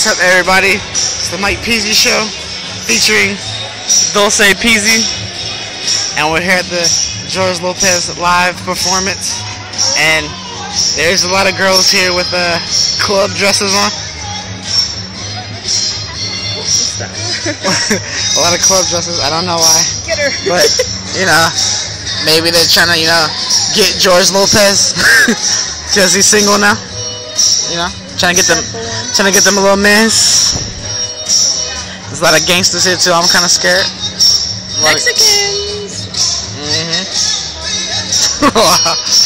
What's up, everybody? It's the Peezy Show featuring Peezy, and we're here at the George Lopez live performance. And there's a lot of girls here with club dresses on. A lot of club dresses. I don't know why. Get her. But maybe they're trying to get George Lopez because he's single now. Trying to get them a little mess. There's a lot of gangsters here too. I'm kind of scared. Mexicans. Mm-hmm.